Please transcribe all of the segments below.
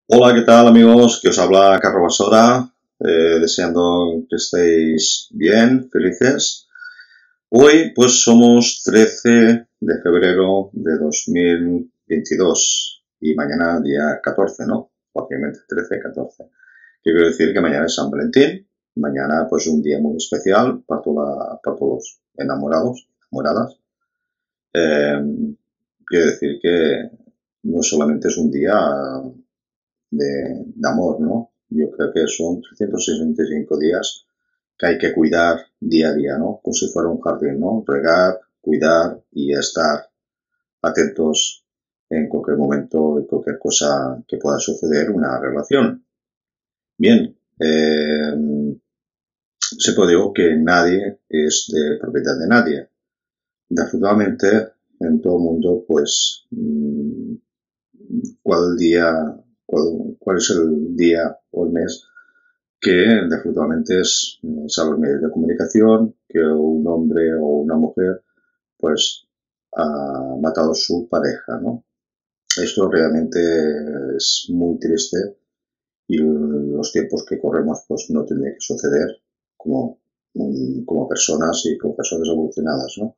Hola, ¿qué tal amigos? Que os habla Carlos Basora, deseando que estéis bien, felices. Hoy pues somos 13 de febrero de 2022 y mañana día 14, ¿no? Obviamente 13, 14. Quiero decir que mañana es San Valentín, mañana pues un día muy especial para todos los enamorados, enamoradas. Eh, Quiero decir que no solamente es un día de amor, ¿no? Yo creo que son 365 días que hay que cuidar día a día, ¿no? Como si fuera un jardín, ¿no? Regar, cuidar y estar atentos en cualquier momento y cualquier cosa que pueda suceder en una relación. Bien, siempre digo que nadie es de propiedad de nadie. Desafortunadamente, en todo el mundo, pues, cuál día, cuál es el día o el mes que definitivamente es a los medios de comunicación que un hombre o una mujer pues ha matado a su pareja, ¿no? Esto realmente es muy triste y los tiempos que corremos pues no tendría que suceder como, como personas y como personas evolucionadas, ¿no?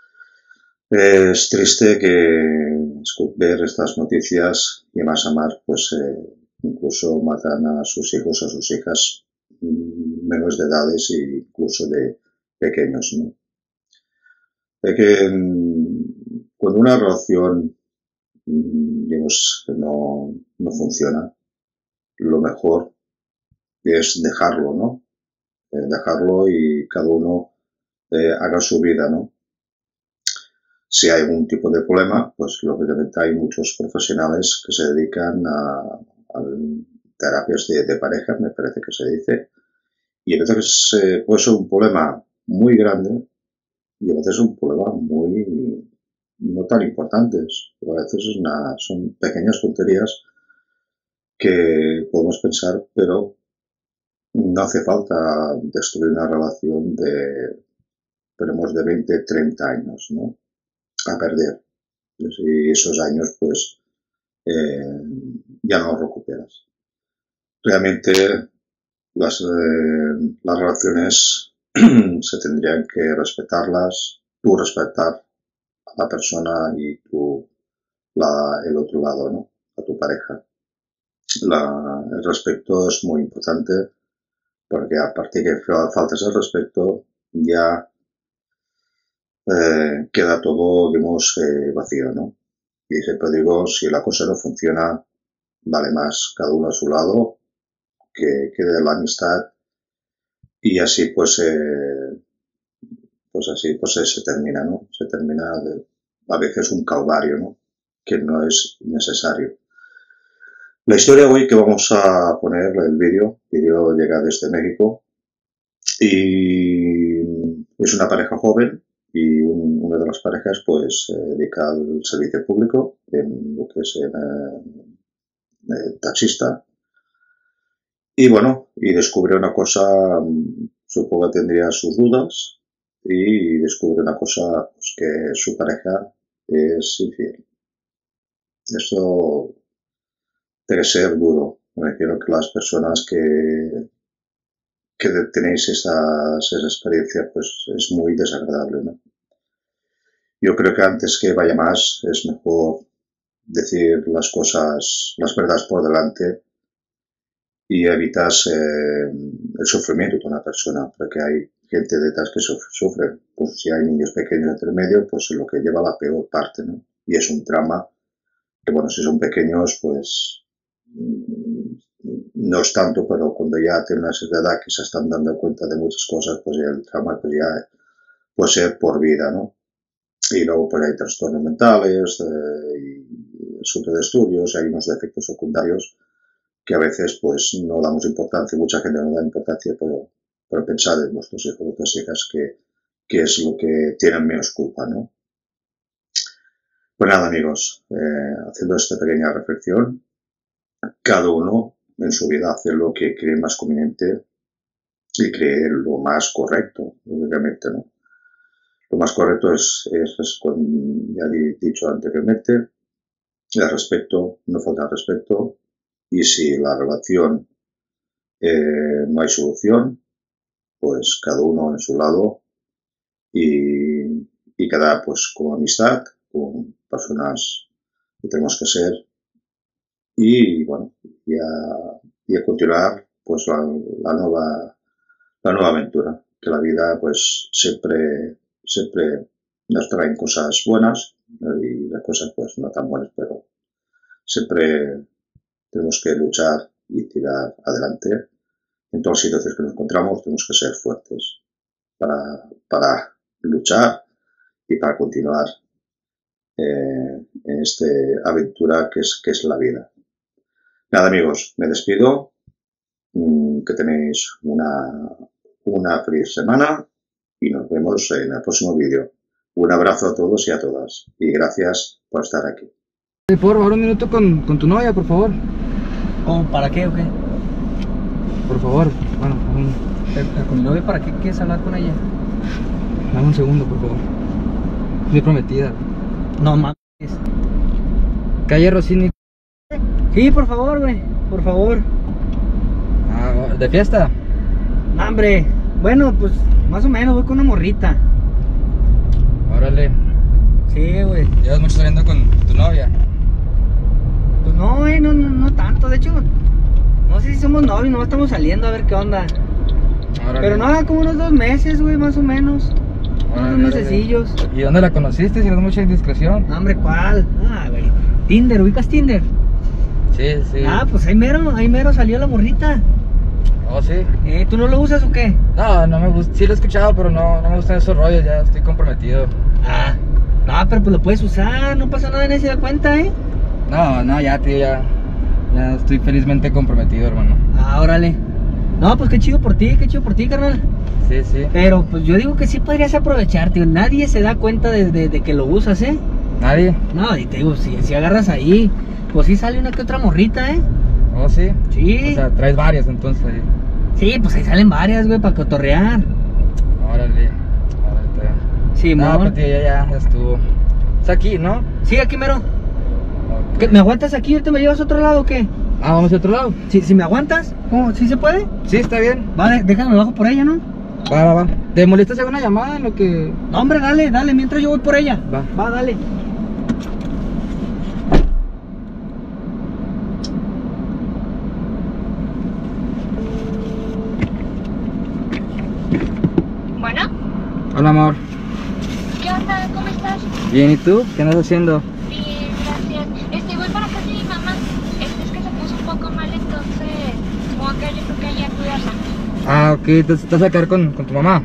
Es triste que ver estas noticias y más a más, pues incluso matan a sus hijos, a sus hijas menores de edades e incluso de pequeños, ¿no? Es que cuando una relación, digamos, no funciona, lo mejor es dejarlo, ¿no? Dejarlo y cada uno haga su vida, ¿no? Si hay algún tipo de problema, pues lógicamente hay muchos profesionales que se dedican a terapias de pareja, me parece que se dice, y a veces puede ser un problema muy grande y a veces un problema muy no tan importantes. A veces son pequeñas tonterías que podemos pensar, pero no hace falta destruir una relación de, tenemos de 20, 30 años, ¿no? A perder. Y esos años, pues, eh, ya no los recuperas. Realmente las relaciones se tendrían que respetarlas, tú respetar a la persona y tú el otro lado, ¿no? A tu pareja. El respeto es muy importante porque a partir que faltas el respeto ya queda todo, digamos, vacío, ¿no? Y siempre digo, si la cosa no funciona, vale más cada uno a su lado que quede la amistad y así pues se termina, ¿no? Se termina a veces un calvario, ¿no? Que no es necesario. La historia hoy que vamos a poner, el vídeo llega desde México y es una pareja joven y una de las parejas pues se dedica al servicio público en lo que es taxista. Y bueno, y descubre una cosa, supongo que tendría sus dudas, y descubre una cosa, pues que su pareja es infiel. Esto debe ser duro. Me refiero que las personas que tenéis esa experiencia, pues es muy desagradable, ¿no? Yo creo que antes que vaya más, es mejor decir las cosas, las verdades por delante y evitas el sufrimiento de una persona, porque hay gente detrás que sufre. Pues si hay niños pequeños entre medio, pues es lo que lleva la peor parte, ¿no? Y es un trauma que, bueno, si son pequeños, pues no es tanto, pero cuando ya tienen una cierta edad que se están dando cuenta de muchas cosas, pues ya el trauma pues ya puede ser por vida, ¿no? Y luego pues hay trastornos mentales, y asuntos de estudios, hay unos defectos secundarios que a veces pues no damos importancia, mucha gente no da importancia, pero pensad en vuestros hijos, vuestras hijas, que es lo que tienen menos culpa, ¿no? Pues nada, amigos, haciendo esta pequeña reflexión, cada uno en su vida hace lo que cree más conveniente y cree lo más correcto, lógicamente, ¿no? Lo más correcto es como ya he dicho anteriormente, el respeto, no falta el respeto, y si la relación no hay solución, pues cada uno en su lado y quedar pues con amistad, con personas que tenemos que ser y bueno, y a continuar pues la nueva aventura, que la vida pues siempre nos traen cosas buenas y las cosas pues no tan buenas, pero siempre tenemos que luchar y tirar adelante. En todas las situaciones que nos encontramos tenemos que ser fuertes para luchar y para continuar en esta aventura que es la vida. Nada, amigos, me despido. Que tenéis una feliz semana y nos vemos en el próximo vídeo. Un abrazo a todos y a todas y gracias por estar aquí. Por favor, un minuto con tu novia, por favor. ¿Cómo? ¿Para qué o qué? Por favor, bueno, ¿Con mi novia para qué quieres hablar con ella? dame un segundo, por favor. Mi prometida. No mames. Calle Rossini. Sí, por favor, güey. Por favor. Ah, ¿de fiesta? No, hombre. Bueno, pues más o menos voy con una morrita. Órale. Sí, güey. ¿Llevas mucho saliendo con tu novia? Pues no, güey, no tanto. De hecho, no sé si somos novios, no estamos saliendo a ver qué onda. Órale. Pero nada, como unos 2 meses, güey, más o menos. Órale, Unos mesecillos. ¿Y dónde la conociste? Si no es mucha indiscreción. No, hombre, ¿cuál? Ah, güey. Tinder, ¿ubicas Tinder? Sí, sí. Ah, pues ahí mero salió la morrita. Oh, sí. ¿Tú no lo usas o qué? No me gusta. Sí lo he escuchado, pero no me gustan esos rollos. Ya estoy comprometido. Ah, no, pero pues lo puedes usar, no pasa nada, nadie se da cuenta, ¿eh? No, ya, tío, ya estoy felizmente comprometido, hermano. Ah, órale. No, pues qué chido por ti, carnal. Sí, sí. Pero pues yo digo que sí podrías aprovechar, tío. Nadie se da cuenta de que lo usas, ¿eh? ¿Nadie? No, y te digo, si agarras ahí, pues sí sale una que otra morrita, ¿eh? Oh, sí. Sí. O sea, traes varias entonces ahí. Sí, pues ahí salen varias, güey, para cotorrear. Órale. Está. Sí, No, pues tío, ya estuvo. Está aquí, ¿no? Sí, aquí mero. Ok. ¿Qué, ¿Me aguantas aquí? ¿Ahorita me llevas a otro lado o qué? Ah, vamos a otro lado. Si me aguantas, ¿cómo? ¿Sí se puede? Sí, está bien. Vale, déjame bajo por ella, ¿no? Va. ¿Te molesta hacer una llamada en lo que...? No, hombre, dale, mientras yo voy por ella. Va, dale. Bueno, Hola, amor. ¿qué onda? ¿Cómo estás? Bien, ¿y tú? ¿Qué andas haciendo? Bien, gracias. Voy para casa de mi mamá. Es que se puso un poco mal, entonces supongo que yo creo que ella cuidarla. Ah, ok, entonces te vas a quedar con tu mamá.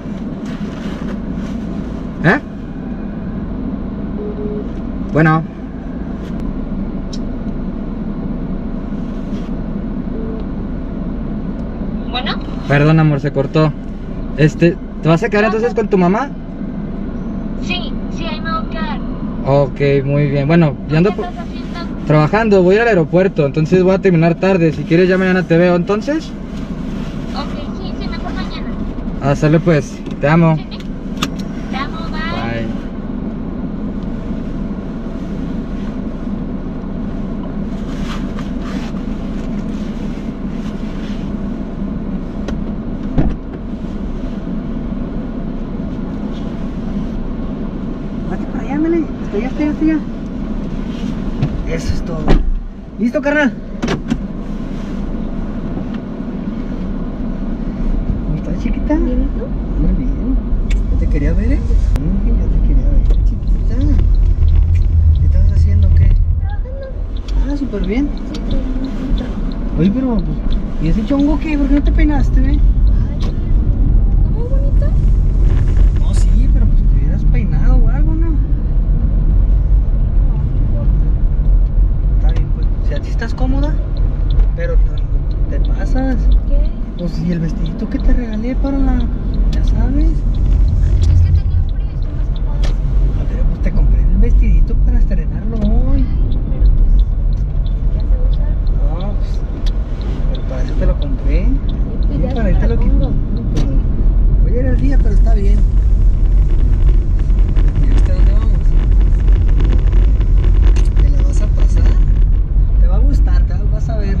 ¿Eh? Bueno. Bueno, Perdón, amor, se cortó. ¿Te vas a quedar entonces con tu mamá? sí, ahí me voy a quedar. Ok, muy bien. Bueno, ¿Qué yo ando estás haciendo? trabajando, voy a ir al aeropuerto, entonces voy a terminar tarde. Si quieres ya mañana te veo, entonces. Ok, sí, mejor mañana. Sale pues, te amo. Sí, sí. Te amo, bye. Bye. Vete para allá, ándale. Hasta allá. Eso es todo. ¿Listo, carnal? ¿Cómo estás, chiquita? Muy bien. ¿Ya te quería ver, eh? Sí, ya te quería ver, chiquita. ¿Qué estabas haciendo, qué? Trabajando. Ah, súper bien. Oye, pero, pues, ¿y ese chongo qué? ¿Por qué no te peinaste, Ay, ¿cómo bonito? No, sí, pero pues te hubieras peinado o algo, ¿no? Está bien, pues. Si a ti estás cómoda, pero te pasas. ¿Qué? Pues y el vestidito que te regalé para la... Ya sabes. Es que tenía frío y estoy más cómoda. A ver, pues te compré el vestidito para estrenarlo hoy. Ya se usa. No, pues... Pero para eso te lo compré. Pues Sí, ya para se irte me lo la que... pongo. Hoy era el día, pero está bien. ¿Y ahorita dónde vamos? ¿Te la vas a pasar? Te va a gustar, vas a ver.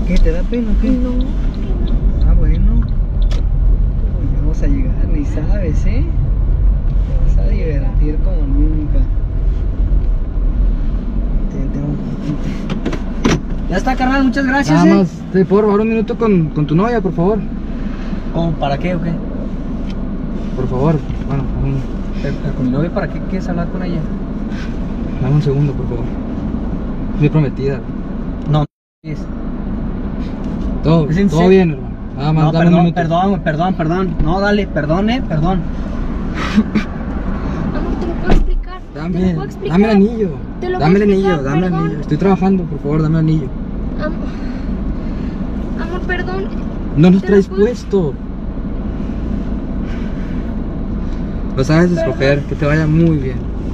¿Qué? ¿Te da pena o qué? No, que no. Ah, bueno. Uy, ya vamos a llegar, ni sabes, ¿eh? Te vas a divertir como nunca. Ya está, carnal, muchas gracias. Nada más, ¿te puedo robar un minuto con tu novia, por favor? ¿Cómo? ¿Para qué o qué? Por favor, bueno, ¿Con mi novia para qué quieres hablar con ella? dame un segundo, por favor. Mi prometida. No, es. Todo, ¿Es en todo serio? bien, hermano. Nada más, No, dame un perdón, minuto. perdón. No, dale, perdón. Amor, te lo puedo explicar. Te lo puedo explicar. Dame el anillo. Te lo Dame el voy a anillo, explicar, dame el perdón. anillo. Estoy trabajando, por favor, dame el anillo. Amor, perdón. No nos Te lo traes puedo- puesto. Lo sabes escoger, que te vaya muy bien.